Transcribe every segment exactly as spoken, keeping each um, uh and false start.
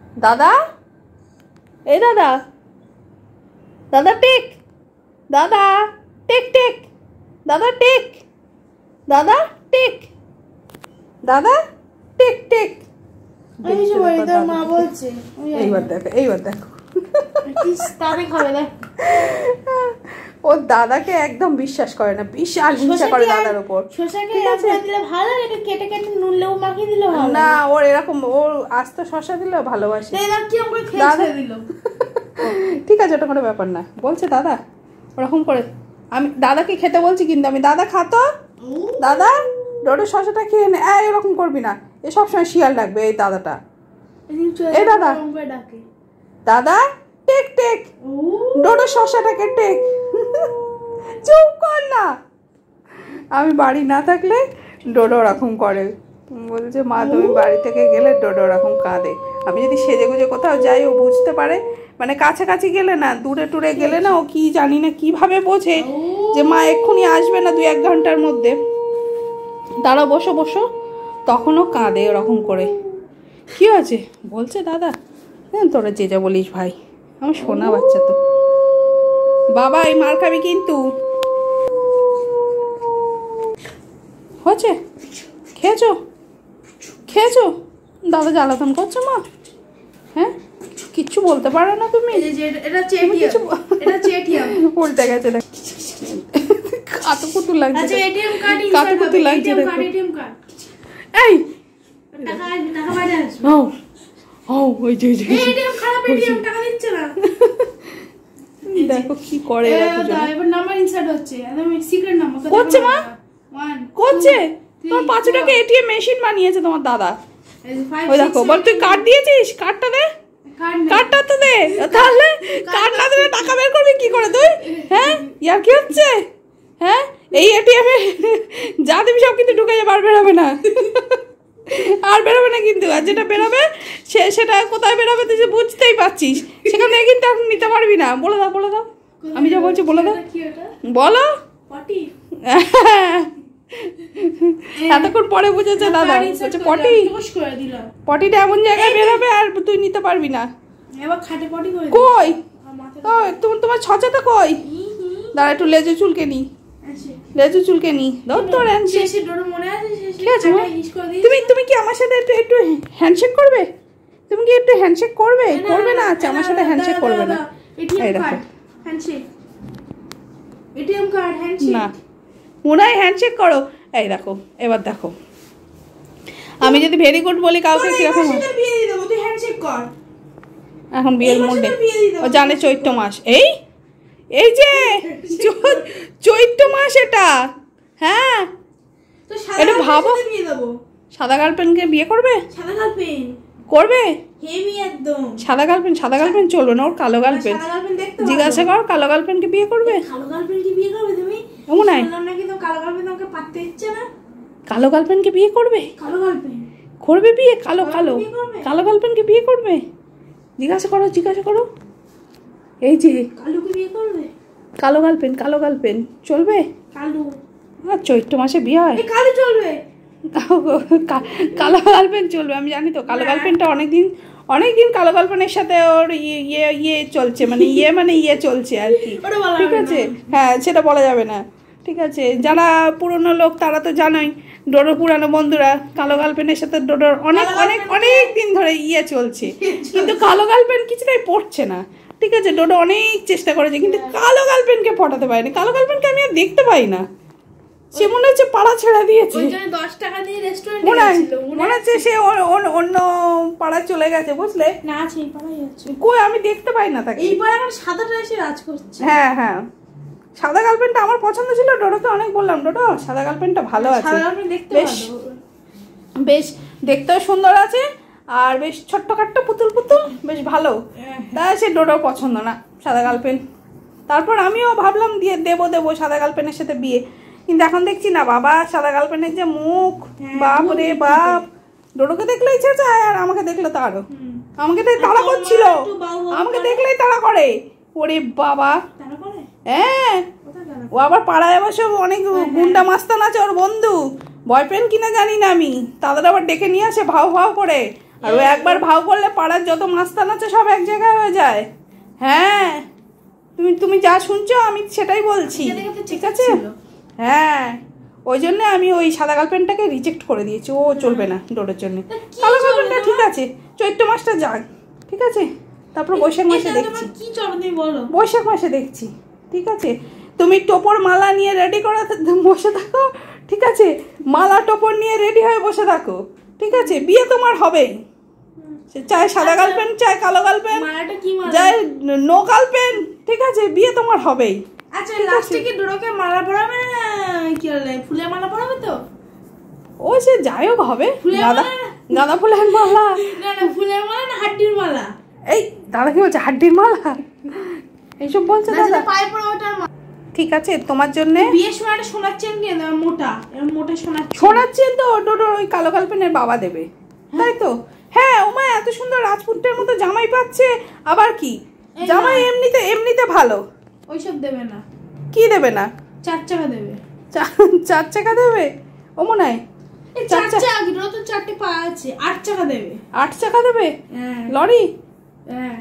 দাদা, এই দাদা, দাদা টেক, দাদা টেক টেক, দাদা টেক, দাদা টেক, দাদা টেক টেক। মা বলছে এইবার দেখো, এইবার দেখো খাবে। ও দাদাকে একদম বিশ্বাস করে না, বিশাল হিংসা করে দাদার উপর। কেটে কেটে নুন লেবু মাখিয়ে দিল না, ওর এরকম ওর আস্ত শসা দিলেও ভালোবাসে। ঠিক আছে, ওটা কোনো ব্যাপার না। বলছে দাদা ওরকম করে, আমি দাদাকে খেতে বলছি কিন্তু আমি, দাদা খাতো, দাদা ডোডো শসাটা খেয়ে নে। এরকম করবি না, এ সবসময় শিয়াল ডাকবে এই দাদাটা। এই দাদা, দাদা টেক টেক, ডোডো শসাটাকে টেক। চুপ কর না। আমি বাড়ি না থাকলে ডোডো ওরকম করে, বলছে মা তুমি বাড়ি থেকে গেলে ডোডো ওরকম কাঁদে। আমি যদি সেজে গুজে কোথাও যাই ও বুঝতে পারে, মানে কাছাকাছি গেলে না, দূরে টুরে গেলে না, ও কি জানি না কিভাবে বোঝে যে মা এক্ষুনি আসবে না দুই এক ঘন্টার মধ্যে, দাঁড়া বসো বসো, তখনও কাঁদে ওরকম করে। কি আছে বলছে দাদা, তোরা যে যা বলিস ভাই, আমার সোনা বাচ্চা তো। বাবা এই মার খাবি কিন্তু। হচ্ছে খেয়েছো, খেয়েছো? দাদা জ্বালাতন করছো মা? হ্যাঁ, কিচ্ছু বলতে পারো না তুমি? উল্টে গেছে, দেখ কাতু কুতু লাগছে, কাতু কুতু লাগছে। এই দেখো কি করে, করছে মা, করছে। তোমার পাঁচটাকে এটিএম মেশিন বানিয়েছে তোমার দাদা। ওই দেখো, বল তুই কার্ড দিয়েছিস, কার্ডটা দে, কার্ডটা তো দে। তাহলে কার্ড না দিলে টাকা বের করবি কি করে তুই? হ্যাঁ, ইয়ার কি হচ্ছে? হ্যাঁ, এই এটিএম এ যা দিবি সব কিন্তু ঢুকে যাবে, আর বেরোবে না, আর বেরোবে না কিন্তু। আর যেটা বেরোবে সে সেটা কোথায় বেরোবে তুই বুঝতেই পারছিস, সেখান থেকে কিন্তু এখন নিতে পারবি না। বলে দাও, বলে দাও, আমি যা বলছি বলে দাও, বলো। এতক্ষণ পরে বুঝেছে দাদা, বলছে পটি, পটিটা এমন জায়গায় বেরোবে আর তুই নিতে পারবি না। কই তোমার তোমার ছচাটা কই? দাঁড়া একটু লেজু চুলকে নি, লেজু চুলকে নি। ঠিক আছে, তুমি তুমি কি আমার সাথে একটু একটু হ্যান্ডশেক করবে? তুমি কি একটু হ্যান্ডশেক করবে? করবে না? আচ্ছা, আমার সাথে হ্যান্ডশেক করবে না। এই দেখো, না মনে হয় হ্যান্ডশেক করো। এই দেখো, এবার দেখো, আমি যদি ভেরি গুড বলি কাউকে কিরকম, এখন বিয়ের মধ্যে ও জানে চৈত্র মাস, এই এই যে চৈত্র মাস এটা। হ্যাঁ, এটা ভাবো, সাদা গার্লফ্রেন্ডকে বিয়ে করবে, করবে সাদা গার্লফ্রেন্ড, সাদা গার্লফ্রেন্ড চলবে না, ওর কালো গার্লফ্রেন্ড। জিজ্ঞাসা কর, কালো গার্লফ্রেন্ডকে বিয়ে করবে? এমন নয়, কালো গার্লফ্রেন্ডকে বিয়ে করবে, করবে বিয়ে, কালো কালো কালো গার্লফ্রেন্ডকে বিয়ে করবে? জিজ্ঞাসা করো, জিজ্ঞাসা করো। এই যে কালো গার্লফ্রেন্ড, কালো গার্লফ্রেন্ড চলবে? আর চৈত্র মাসে বিয়ে হয়, কালো গার্লফ্রেন্ড চলবে। আমি জানি তো, কালো গার্লফ্রেন্ডটা অনেকদিন অনেকদিন কালো গার্লফ্রেন্ডের সাথে ওর ইয়ে ইয়ে চলছে, মানে ইয়ে মানে ইয়ে চলছে আর কি। ঠিক আছে, হ্যাঁ সেটা বলা যাবে না। ঠিক আছে, যারা পুরনো লোক তারা তো জানোই, ডোডোর পুরানো বন্ধুরা, কালো গার্লফ্রেন্ডের সাথে ডোডোর অনেক অনেক অনেক দিন ধরে ইয়ে চলছে, কিন্তু কালো গার্লফ্রেন্ড কিছুটাই পড়ছে না। ঠিক আছে, ডোডো অনেক চেষ্টা করেছে কিন্তু কালো গার্লফ্রেন্ডকে পটাতে পারেনি। কালো গার্লফ্রেন্ডকে আমি আর দেখতে পাই না, সে মনে হচ্ছে পাড়া ছেড়ে দিয়েছে, মনে হচ্ছে সে অন্য পাড়ায় চলে গেছে, বুঝলে? কই আমি দেখতে পাই না তাকে। হ্যাঁ হ্যাঁ, সাদা গার্লফ্রেন্ডটা আমার পছন্দ ছিল। ডোডোকে অনেক বললাম, ডোডো সাদা গার্লফ্রেন্ডটা ভালো আছে, বেশ বেশ দেখতেও সুন্দর আছে, আর বেশ ছোট্ট খাট্ট পুতুল পুতুল, বেশ ভালো। তাই সে ডোডোর পছন্দ না সাদা গার্লফ্রেন্ড। তারপর আমিও ভাবলাম দিয়ে দেবো দেবো সাদা গার্লফ্রেন্ডের সাথে বিয়ে, কিন্তু এখন দেখছি না বাবা, সাদা গার্লফ্রেন্ডের যে মুখ, বাপ রে বাপ। ডোডোকে দেখলেই ইচ্ছে চায়, আর আমাকে দেখলে তো আরো, আমাকে তো তাড়া করছিল, আমাকে দেখলেই তাড়া করে। ওরে বাবা, হ্যাঁ ও আবার পাড়ায় অবশ্য অনেক গুন্ডা মাস্তান আছে ওর বন্ধু, বয়ফ্রেন্ড কিনা জানি না আমি। তাদের আবার ডেকে নিয়ে আসে ভাও ভাও করে, আর ও একবার ভাও করলে পাড়ার যত মাস্তান আছে সব এক জায়গায় হয়ে যায়। হ্যাঁ তুমি তুমি যা শুনছো আমি সেটাই বলছি, ঠিক আছে? হ্যাঁ ওই জন্য আমি ওই সাদা গার্লফ্রেন্ডটাকে রিজেক্ট করে দিয়েছি, ও চলবে না ডোডোর জন্য। কালো গার্লফ্রেন্ডটা ঠিক আছে, চৈত্র মাসটা যাক, ঠিক আছে? তারপর বৈশাখ মাসে দেখছি, বৈশাখ মাসে দেখছি, ঠিক আছে? তুমি টোপর মালা নিয়ে রেডি করে বসে থাকো, ঠিক আছে? মালা টোপর নিয়ে রেডি হয়ে বসে থাকো, ঠিক আছে? বিয়ে তোমার হবেই, চাই সাদা গার্লফ্রেন্ড চাই কালো গার্লফ্রেন্ড চাই নো গার্লফ্রেন্ড, ঠিক আছে? বিয়ে তোমার হবেই। আচ্ছা লাস্টে কি ডোডোকে মালা পরাবে না কি বলে ফুলের মালা পরাবে তো? ও সে যাই হোক হবে, গাঁদা গাঁদা ফুলের মালা না না ফুলের মালা না হাড্ডির মালা। এই দাদা কি বলছে হাড্ডির মালা এইসব বলছে দাদা? পায়ে পরা ওটার মালা। ঠিক আছে তোমার জন্য বিয়ের সময় একটা সোনার চেন কিনে দেবে, মোটা এরকম মোটা সোনার সোনার চেন তো ডোডোর ওই কালো গার্লফ্রেন্ডের বাবা দেবে, তাই তো? হ্যাঁ ওমা এত সুন্দর রাজপুতের মতো জামাই পাচ্ছে, আবার কি জামাই এমনিতে এমনিতে ভালো। ওইসব দেবে না। কি দেবে না? চার চাকা দেবে। চার চাকা দেবে? ও মনে হয় চার চাকা তো চারটে পা আছে, আট চাকা দেবে। আট চাকা দেবে? লরি? হ্যাঁ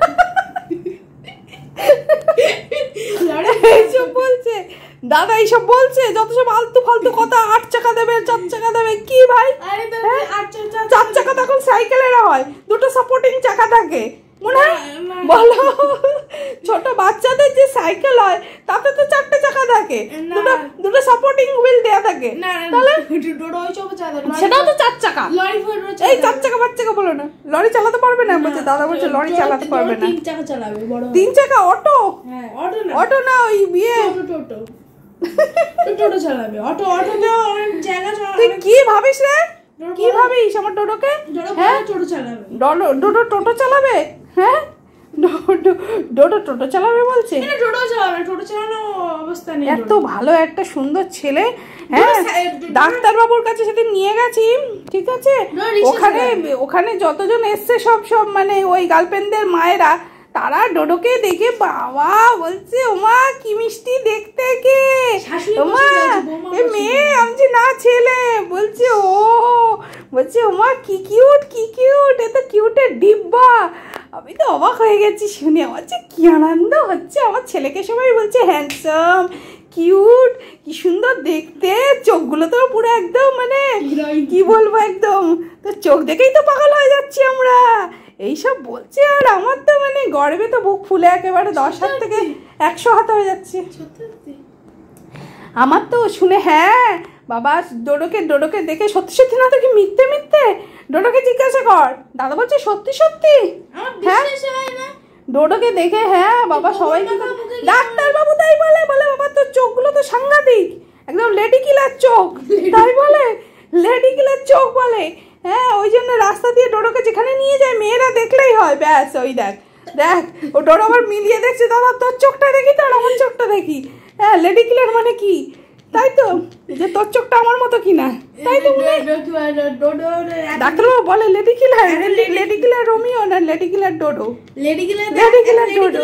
এইসব বলছে দাদা, এইসব বলছে যত সব আলতু ফালতু কথা। আট চাকা দেবে, চার চাকা দেবে, কি ভাই? চার চাকা তখন সাইকেলের হয়, দুটো সাপোর্টিং চাকা থাকে মনে হয়, বলো? ছোট বাচ্চাদের যে সাইকেল হয় তাতে তো চারটে চাকা থাকে, দুটো দুটো সাপোর্টিং হুইল দেয়া থাকে, তাহলে সেটাও তো চার চাকা। এই চার চাকা পাঁচ চাকা বলো না, লরি চালাতে পারবে না বলছে দাদা, বলছে লরি চালাতে পারবে না। তিন চাকা চালাবে, বড় তিন চাকা অটো? হ্যাঁ অটো না, অটো না ওই বিয়ে টোটো টোটো চালাবে, অটো অটো তো অনেক জায়গা চালাবে। তুই কি ভাবিস রে, কি ভাবিস আমার ডোডোকে? হ্যাঁ টোটো চালাবে, ডোডো ডোডো টোটো চালাবে? হ্যাঁ ডোডো টোটো চালাবে বলছে? টোটো চালাবে, টোটো চালানো অবস্থা নেই। এত ভালো একটা সুন্দর ছেলে, হ্যাঁ ডাক্তার বাবুর কাছে সেদিন নিয়ে গেছি, ঠিক আছে? ওখানে ওখানে যতজন এসছে সব সব মানে ওই গার্লফ্রেন্ডদের মায়েরা, তারা ডোডোকে দেখে বাবা বলছে ওমা কি মিষ্টি দেখতে, কে ওমা এ মেয়ে, আমি না ছেলে, বলছে ও বলছে ওমা কি কিউট কি কিউট, এ তো কিউটের ডিব্বা। আমি তো অবাক হয়ে গেছি শুনে, আমার যে কি আনন্দ হচ্ছে। আমার ছেলেকে সবাই বলছে হ্যান্ডসাম কিউট, কি সুন্দর দেখতে, চোখগুলো তো পুরো একদম মানে কি বলবো, একদম তো চোখ দেখেই তো পাগল হয়ে যাচ্ছি আমরা, এইসব বলছে। আর আমার তো মানে গর্বে তো বুক ফুলে একেবারে দশ হাত থেকে একশো হাত হয়ে যাচ্ছে আমার তো শুনে। হ্যাঁ বাবা ডোডোকে ডোডোকে দেখে সত্যি সত্যি না তো কি মিথ্যে মিথ্যে, ডোডোকে জিজ্ঞাসা কর, দাদা বলছে সত্যি সত্যি। হ্যাঁ ডোডোকে দেখে হ্যাঁ বাবা সবাই ডাক্তার বাবু তাই বলে, বলে বাবা তোর চোখগুলো তো সাংঘাতিক, একদম লেডি কিলার চোখ, তাই বলে লেডি কিলার চোখ বলে। হ্যাঁ ওই জন্য রাস্তা দিয়ে ডোডোকে যেখানে নিয়ে যায় মেয়েরা দেখলেই হয় ব্যাস, ওই দেখ দেখ ও ডোডো আবার মিলিয়ে দেখছে, দাদা তোর চোখটা দেখি তো আমার চোখটা দেখি। হ্যাঁ লেডি কিলার মানে কি, তাই তো? যে তোর চোখটা আমার মতো কিনা, তাই তো? ডাক্তারবাবু বলে lady killer, lady killer Romeo না লেডি কিলার ডোডো, lady killer lady killer Dodo.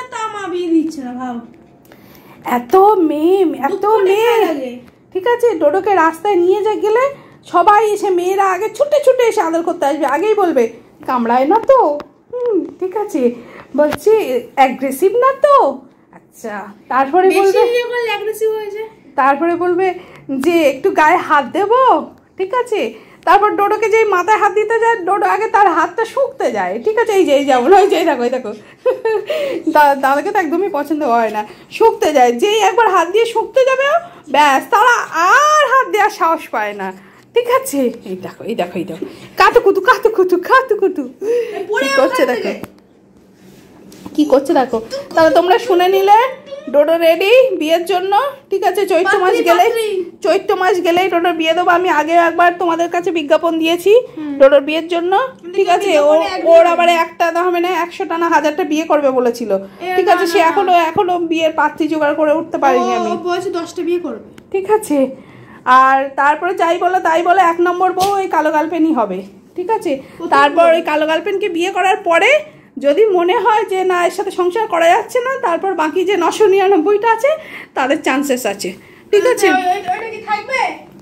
এত মেয়ে এত মেয়ে, ঠিক আছে? ডোডোকে রাস্তায় নিয়ে যা গেলে সবাই এসে মেয়েরা আগে ছুটে ছুটে এসে আদর করতে আসবে, আগেই বলবে কামড়ায় না তো, হুম ঠিক আছে, বলছি অ্যাগ্রেসিভ না তো, আচ্ছা। তারপরে বলবে তারপরে বলবে যে একটু গায়ে হাত দেবো, ঠিক আছে? তারপর ডোডোকে যেই মাথায় হাত দিতে যায় ডোডো আগে তার হাতটা শুকতে যায়, ঠিক আছে? এই যে এই যেমন ওই যে দেখো, এই দেখো দাদাকে তো একদমই পছন্দ হয় না, শুকতে যায়, যেই একবার হাত দিয়ে শুকতে যাবে ব্যাস তারা আর হাত দেওয়ার সাহস পায় না, ঠিক আছে? এই দেখো এই দেখো এই দেখো কাতু কুতু কাতু কুতু কাতু কুতু কি করছে দেখো, কি করছে দেখো। তাহলে তোমরা শুনে নিলে ডোডো রেডি বিয়ের জন্য, ঠিক আছে? চৈত্র মাস গেলে চৈত্র মাস গেলেই ডোডোর বিয়ে দেবো। আমি আগে একবার তোমাদের কাছে বিজ্ঞাপন দিয়েছি ডোডোর বিয়ের জন্য, ঠিক আছে? ও ওর আবার একটা হবে না একশোটা না হাজারটা বিয়ে করবে বলেছিল, ঠিক আছে? সে এখনো এখনো বিয়ের পাত্রী জোগাড় করে উঠতে পারিনি আমি, বলছে দশটা বিয়ে করবে, ঠিক আছে? আর তারপরে যাই বলো তাই বলো এক নম্বর বউ ওই কালো গার্লফ্রেন্ডই হবে, ঠিক আছে? তারপর ওই কালো গার্লফ্রেন্ডকে বিয়ে করার পরে যদি মনে হয় যে না এর সাথে সংসার করা যাচ্ছে না, তারপর বাকি যে নশো নিরানব্বইটা আছে তাদের চান্সেস আছে, ঠিক আছে?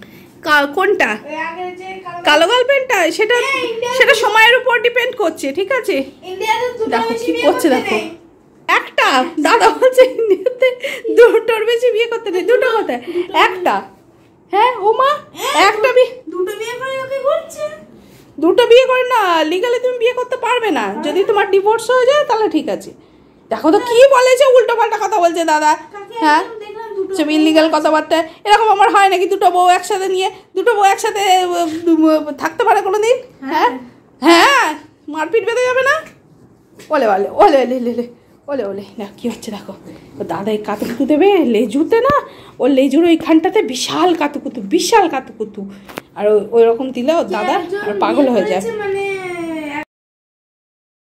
কা- কোনটা ওই আগের যে কালো কালো গার্লফ্রেন্ডটা সেটা হ্যাঁ, Indian- সেটা সময়ের উপর ডিপেন্ড করছে, ঠিক আছে। ইন্ডিয়াতে দুটো দেখো বেশি কি বিয়ে করছে, করতে দেখো নেই। একটা দাদা বলছে ইন্ডিয়াতে দুটোর বেশি বিয়ে করতে নেই, দুটো কোথায়, একটা। হ্যাঁ ও মা, একটা বিয়ে, দুটো বিয়ে করে ওকে ঘুরছে। দুটো বিয়ে করে না, লিগালি তুমি বিয়ে করতে পারবে না। যদি তোমার ডিভোর্স হয়ে যায় তাহলে ঠিক আছে। দেখো তো কি বলেছে, উল্টো পাল্টা কথা বলছে দাদা। কাকে হ্যাঁ একদম দেখলাম দুটো সব ইলিগাল কথাবার্তা। এরকম আমার হয় নাকি দুটো বউ একসাথে নিয়ে, দুটো বউ একসাথে উম, থাকতে পারে কোনো দিন? হ্যাঁ হ্যাঁ মারপিট বেঁধে যাবে না? ওলে ওলে ওলে ওলে ওলে ওলে ওলে না কি হচ্ছে দেখো, ও দাদা এই কাতুকুতু দেবে লেজুতে না, ওর লেজুর ওইখানটাতে বিশাল কাতুকুতু, বিশাল কাতুকুতু। আর ওই রকম দিলে ওর দাদা একজন আর পাগল বিয়ে হয়ে যায়। করেছে মানে